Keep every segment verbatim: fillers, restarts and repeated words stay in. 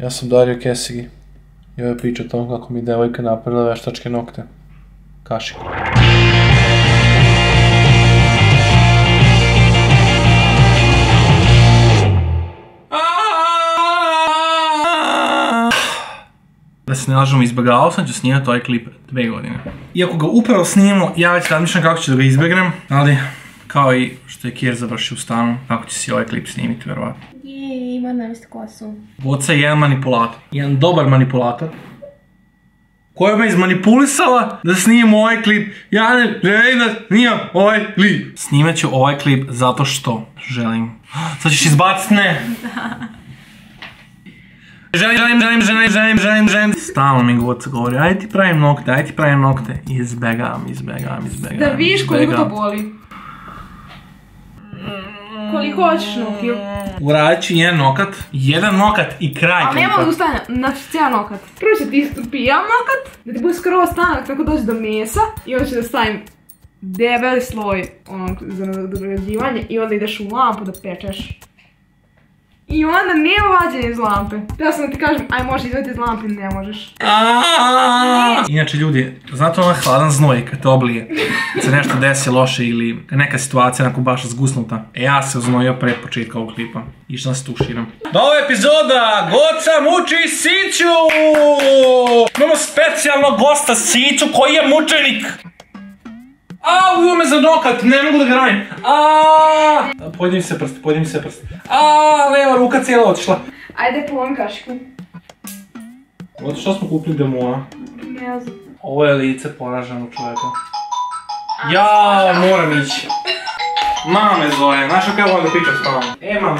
Ja sam Dario Kesigi i ovo je priča o tom kako mi devojka napravila veštačke nokte. Kašiku. Da se ne lažemo, izbjegavao sam ću snimati ovaj klip dve godine. Iako ga upravo snimamo, ja već razmišljam kako ću da ga izbjegnem, ali kao i što je Kjer završio u stanu, kako će se ovaj klip snimiti, verovatno. Jeee, ima namjesto kosu. Voca je jedan manipulator, jedan dobar manipulator, koja me izmanipulisala da snimam ovaj klip. Ja ne želim da snimam ovaj klip. Snimat ću ovaj klip zato što želim. Sad ćeš izbaciti, ne? Želim, želim, želim, želim, želim, želim, želim. Stalno mi Goca govori, aj ti pravim nokte, aj ti pravim nokte. Izbegavam, izbegavam, izbegavam. Da vidiš koliko to boli. Koliko hoćeš nokiju? Uradit ću jedan nokat, jedan nokat i kraj klipa. Ali nema odustanja, znači cijel nokat. Prvo će ti istrpijam nokat, da ti bude skroz tanak tako dođe do mesa. I onda ću da stavim debeli sloj onog za nadograđivanje i onda ideš u lampu da pečeš. I onda nema vađenja iz lampe. Ja sam da ti kažem, aj možeš izvati iz lampe, ne možeš. Inače ljudi, znate onaj hladan znoj kad te oblije, kad se nešto desi loše ili neka situacija onako baš zgusnuta. E ja se oznojio pred početka ovog klipa. Išao da se tuširam. Nova epizoda, Goca muči Siću! Imamo specijalnog gosta Siću koji je mučenik! Aaaa, uvijo me za nokat, ne mogu da ga radim. Aaaa, pojedi mi se prst, pojedi mi se prst. Aaaa, leva ruka cijela otišla. Ajde polom kašiku. Ovdje što smo kupili demona? Ne znam. Ovo je lice poraženog čovjeka. Jao, moram ići. Mama me zove, znaš kako ja volim da pričam s mamom. E, mama.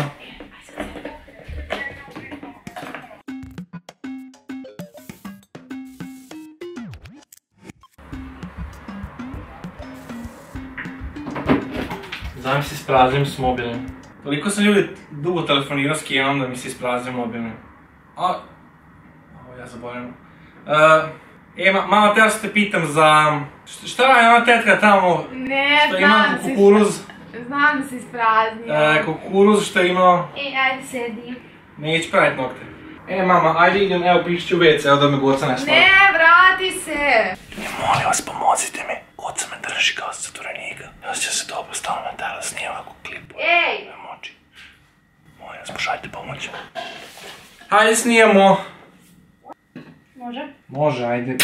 Znam se ispraznim s mobilom. Toliko sam ljudi dugo telefonirao s Kijenom da mi se ispraznim mobilom. A... Ovo ja zaboravim. E, mama, teo se te pitam za... Šta radi ona tetka tamo? Ne, što znam ima da si... kukuruz? Znam da si ispraznio. E, kukuruz što je imao... E, ajde sedi. Neću praviti nokte. E, mama, ajde idem, evo pišit ću vece, evo da me Goca ne slavi. Ne, vrati se! Molim vas, pomozite mi. Goca me drži kao zatvorenika. Ja će se dobro stalno me tada snije ovako klipu. Ej! Ne moći. Molim vas, pošaljite pomoć. Hajde snijemo. Može? Može, ajde.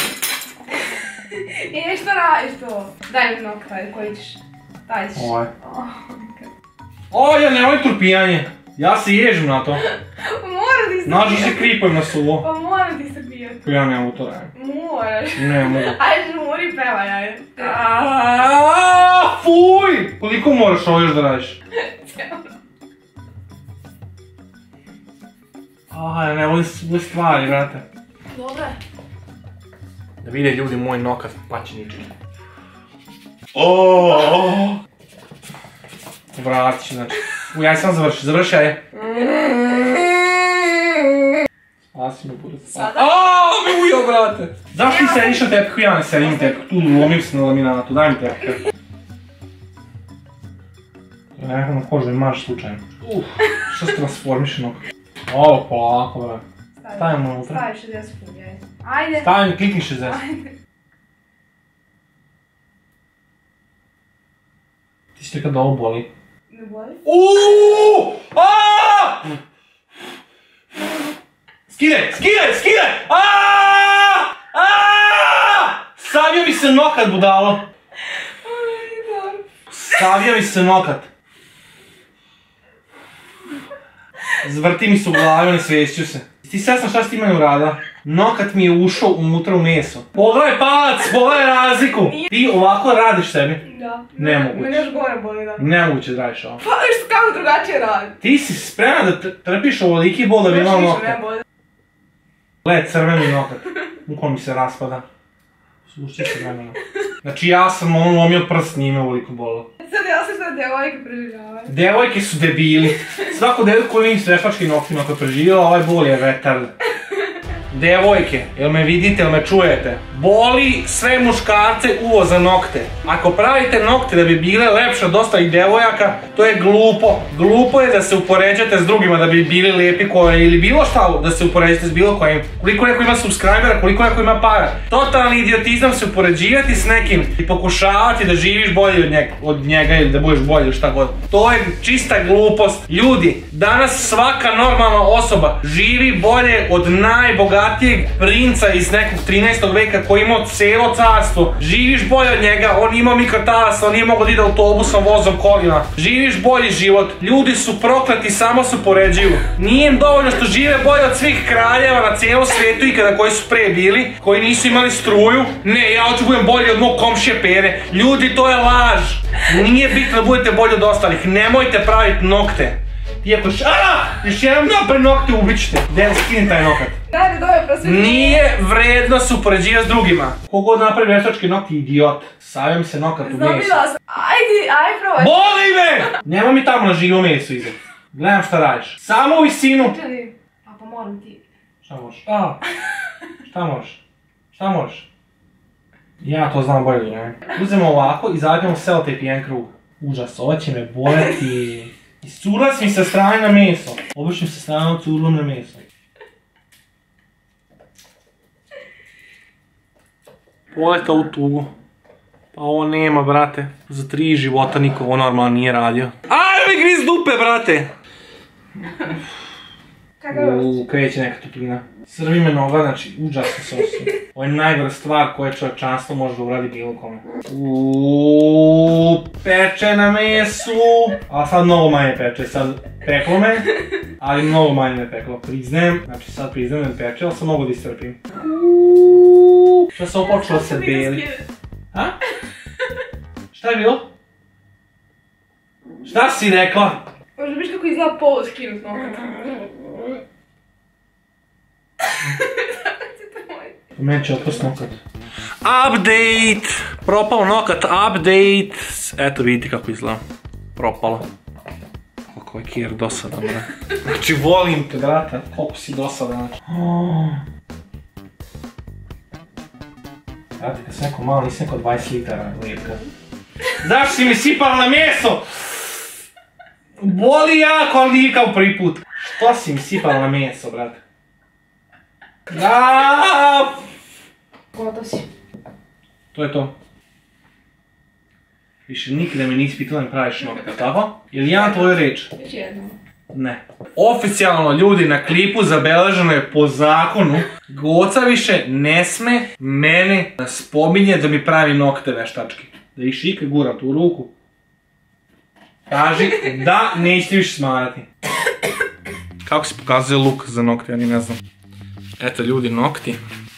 E, što radiš to? Daj mi nokta, ajde, koji ćeš? Daj ćeš. Ovaj. O, ja nemoj trupijanje. Ja se ježim na to. Moram ti se Nađu pijati. se kripujem na suvo. Pa moram ti se pijati. Ja ne mogu to raditi. Moraš. Ne mogu. Ajde, žmuri, pevaj, ajde. Aaaa, fuj! Koliko moraš ovo još da radiš? Aj, ne volim stvari, brate. Dobre. Da vide ljudi moj nokat pačenički. Oooo! Vratit ću, znači. Uj, aj sam završi, završi, aj. Spasi me, bude spasi. Aaaa, me ujeo, brate! Zašto ti sediš na tepihu, ja ne sedim na tepihu, tu lomim se na laminatu, daj mi tepihu. Ja nekako na kožu imaš slučajno. Uff, što se transformišenog. Ovo, polako, brate. Stavimo unutra. Stavi šezdeset fulja, ajde. Ajde. Stavim, klikni šezdeset. Ajde. Ti si rekao da ovo boli. Ne boli? Uuuu! Aaaa! Skidaj, skidaj, skidaj! Aaaa! Aaaa! Savio mi se nokat, budalo. Savio mi se nokat. Zvrti mi se u glavi, ne svešću se. Ti svjesna šta si ti meni uradila? Nokat mi je ušao unutra u meso. Pogledaj palac, pogledaj razliku! Ti ovako radiš sebi? Da. Nemoguće. Mene još gore boli, da. Nemoguće da radiš ovo. Pa što kako drugačije radi? Ti si spremna da trpiš ovoliki bol da bi imao nokat. Gled, crveni nokat. Uko mi se raspada. Slušaj se vremena. Znači ja sam ono lomio prst, nije me ovoliko bolo. Sad ja se sad devojke preživljavaju. Devojke su debili. Svako devojko koju vidim s veštačkim noktima koja preživjela, ovaj bol je vetar. Devojke, jel me vidite, jel me čujete? Boli sve muškarce uvo za nokte. Ako pravite nokte da bi bile lepše od ostalih devojaka, to je glupo. Glupo je da se upoređate s drugima da bi bili lijepi koje ili bilo šta da se upoređate s bilo kojim. Koliko neko ima subscribera, koliko neko ima para. Totalni idiotizam se upoređivati s nekim i pokušavati da živiš bolje od njega, od njega ili da budeš bolje ili šta god. To je čista glupost. Ljudi, danas svaka normalna osoba živi bolje od najbogatijeg princa iz nekog trinaestog veka koji imao cijelo carstvo. Živiš bolje od njega, on imao mikrotalas, on nije mogao da ide autobusom, vozom, kolima. Živiš bolji život. Ljudi su prokleti, samo se poređuju. Nije im dovoljno što žive bolje od svih kraljeva na cijelom svijetu ikada koji su pre bili, koji nisu imali struju. Ne, ja hoću budem bolji od mog komšije Pere. Ljudi, to je laž. Nije bitno da budete bolji od ostalih. Nemojte praviti nokte. Ti ako još, aaa, još jedan napred nokte ubićete. Gdje skini taj nokat. Dajde, dove prosvjetljivanje. Nije vredno se upoređivati s drugima. Kogod napravi veštački nokti, idiot. Savio mi se nokat u mesu. Znobila sam. Ajde, aj probaj. Boli me! Nema mi tamo na živo meso iza. Gledam šta radiš. Samo u visinu. Čekaj, a pa moram ti. Šta možeš? A, šta možeš? Šta možeš? Ja to znam bolje, ne? Uzmemo ovako i zajedemo selotejp jedan krug. Užas, ovo će me boleti. Iscurla si mi sa strane na meso. Obišim se stranom curlom na meso. Poleta u tugu. Pa ovo nema, brate. Za tri života niko ovo normalno nije radio. Ajde mi griz dupe, brate! Uuu, kreće neka toplina. Srvi me noga, znači užasno sosu. Ovo je najgora stvar koje čovječanstvo može da uradi bilo kome. Uuuu, peče na mesu. Ali sad mnogo manje peče, sad peklo me. Ali mnogo manje me peklo, priznajem. Znači sad priznajem da me peče, ali sam mogu da istrpim. Uuuu, što sam počela se beli. Ha? Šta je bilo? Šta si rekla? Možda biš kako izgleda polo skinut nokat. U meni će otpast nokat. Update! Propao nokat, update! Eto vidite kako izgleda. Propalo. Kako je Kier dosadan, bre. Znači volim te, brate. Koliko si dosadan, znači. Brate, kad sam neko malo, nisam neko dvadeset litara lijepka. Zašto si mi sipala na meso? Boli jako, ali nije kao prvi put. Što si mi sipala na meso, brate? Aaaa! Gotov si. To je to. Više nikada me nisi pitala mi praviš nokta, tako? Ili ja na tvoju reč? Još jedno. Ne. Oficijalno, ljudi, na klipu zabeleženo je po zakonu Goca više ne sme mene spominje da mi pravi nokte veštački. Da ih šike guram tu ruku. Kaži da nećete više smarati. Kako se pokazuje luk za nokte, ja ni ne znam. Eto ljudi, nokti.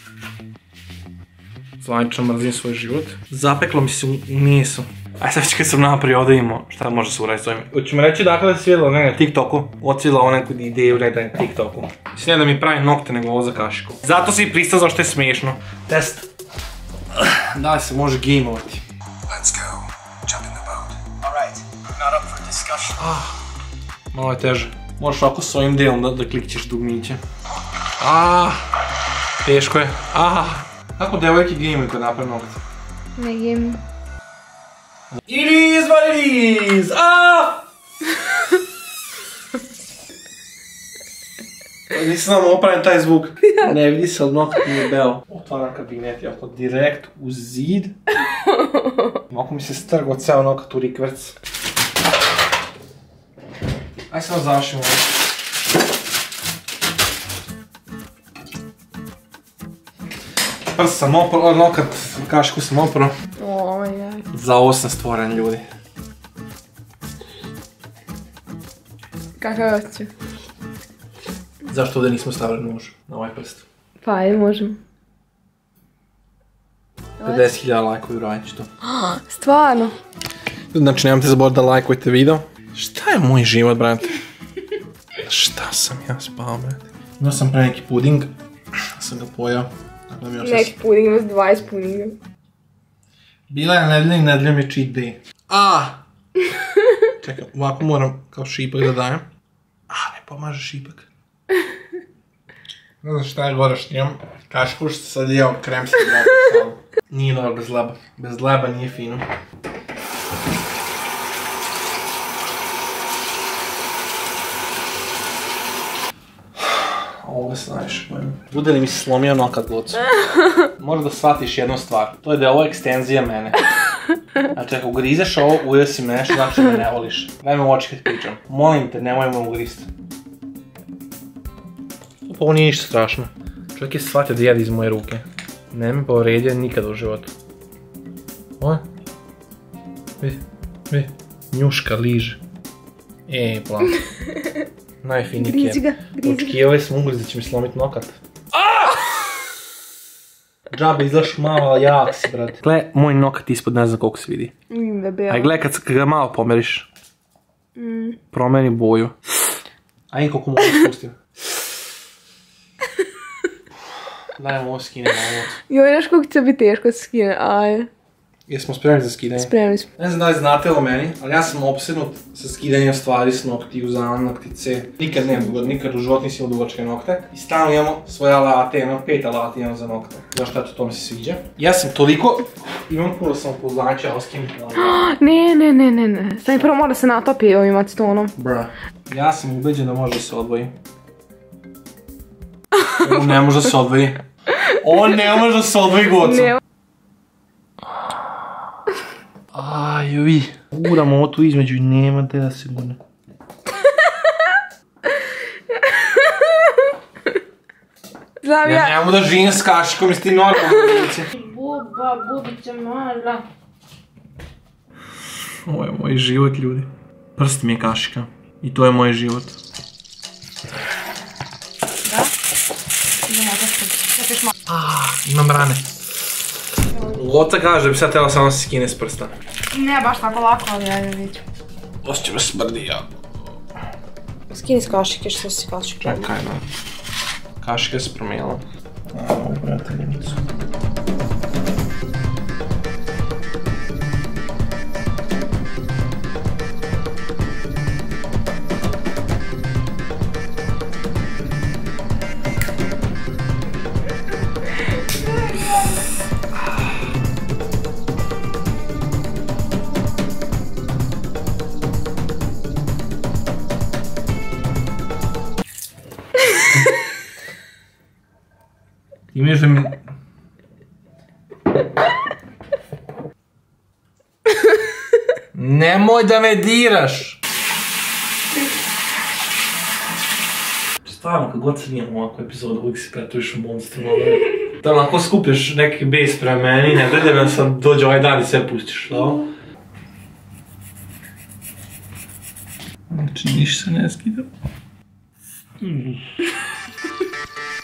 Zvanično mrzim svoj život. Zapeklo mi se u mesu. Aj sad već kad sam napravio ovdje imamo šta može se uraditi s ovim. Hoćemo reći dakle da si vidjela na TikToku. Odsvidjela ovo neku ideju da na TikToku. Mislim ne da mi pravi nokte nego ovo za kašiku. Zato si i pristao zašto je smiješno. Test. Da li se može gameovati? Let's go. Jump in the boat. Alright, not up for discussion. Ah, malo je teže. Možeš ovako s ovim delom da, da klikćeš dugmiće. Ah, teško je. Ah, kako devojke gameuju kad napravi nokte? Ne game. It is what it is! Ah! Nisam nam opravim taj zvuk. Ne vidi se, ali nokat mi je beo. Otvaram kabinet i oko direkt u zid. Oko mi se strgo ceo nokat u rikverc. Aj samo završimo ovo. Prst sam oprao, nokat, kašku sam oprao. Ojaj. Za ovo sam stvoren, ljudi. Kakav osjećaj? Zašto ovdje nismo stavili nož na ovaj prst? Pa ajde, možemo. pedeset hiljada lajkovi uradit ću to. Stvarno? Znači nemojte zaboraviti da lajkujete video. Šta je moj život, brate? Šta sam ja spao, brate? Imao sam pre neki puding. Sam ga pojao. Neki puding, imao s dvadeset pudinga. Bila je nedelja i nedelja mi je cheat day. A! Čekaj, ovako moram kao šipak da dajem. A, ne pomaže šipak. Ne znam šta je gore što imam kašku što sad jeo kremski leba sam. Nije dobro bez leba. Bez leba nije fino. Ovo se najviše pojma. Bude li mi se slomio nokat gocu? Možda da shvatiš jednu stvar. To je da je ovo ekstenzija mene. Znači ako grizeš ovo, ujesi me nešto, znači me ne voliš. Daj me u oči kad pričam. Molim te, nemoj me ugrist. Ovo nije ništa strašno. Čovjek je shvatio da jede iz moje ruke. Ne me povredio nikada u životu. Ovo? Vidi, vidi. Njuška, liže. E, plan. Najfiniji Grizi ga, grizi ga. Očekivali smo ugriz da će mi slomit nokat. Džabe izlaš malo, ali jak si, brate. Gle, moj nokat ispod ne znam koliko se vidi. Mm, debelo. Aj, gle, kad ga malo pomeriš. Mm. Promeni boju. Aj, koliko mogu spustim. Daj mu ovo skinem malo. Joj, znaš koliko će biti teško da se skine, aj. Jesmo spremni za skidanje? Spremni smo. Ne znam da li znate o meni, ali ja sam opsednut sa skidanjem stvari s noktiju, zanoktice. Nikad nemam dugod, nikad u životu nisam imao dugačke nokte. I stalno imamo svoje alate, imam pet alata imam za nokte. Zašto eto, to mi se sviđa. Ja sam toliko, imam puno samopouzdanja, ali s kim Ne, ne, ne, ne, ne. Sad mi prvo mora se natopi ovim acetonom. Bra. Ja sam ubeđen da može da se odvoji. On ne može da se odvoji. On ne može da se odvoji gocu. Aj, vi. Uram ovo tu između i nema te da se gune. Znam Ja ja. ne mogu da živim s kašikom i s ti normalno ulici. Buba, bubića mala. Ovo je moj život, ljudi. Prst mi je kašika. I to je moj život. Da? Idemo otaško. Sad još malo. Ah, imam rane. Oca kaže da bi sad tela samo se skine s prsta. Ne baš tako lako, ali ajde vidću. Osjeća me smrdi, ja. Skini s kašike, što si kašike. Čekaj, no. Kašika se promijenila. A, ovu brateljenicu. Imaš da mi... Nemoj da me diraš! Stvarno, kad god se nijem ovakvu epizodu, uvijek si pretuješ u monstru. Da onako skupljaš neki bes prema meni, ne gledaj me sad dođe ovaj dan i sve pustiš, da? Znači, ništa se ne skida.